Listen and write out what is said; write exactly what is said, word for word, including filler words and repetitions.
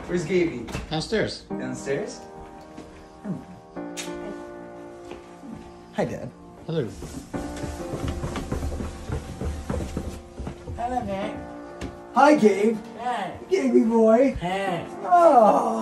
Where's Gaby? Downstairs. Downstairs? Hi, Dad. Hello. Hello, Nick. Hi, Gabe. Hey. Gaby boy. Hey. Oh.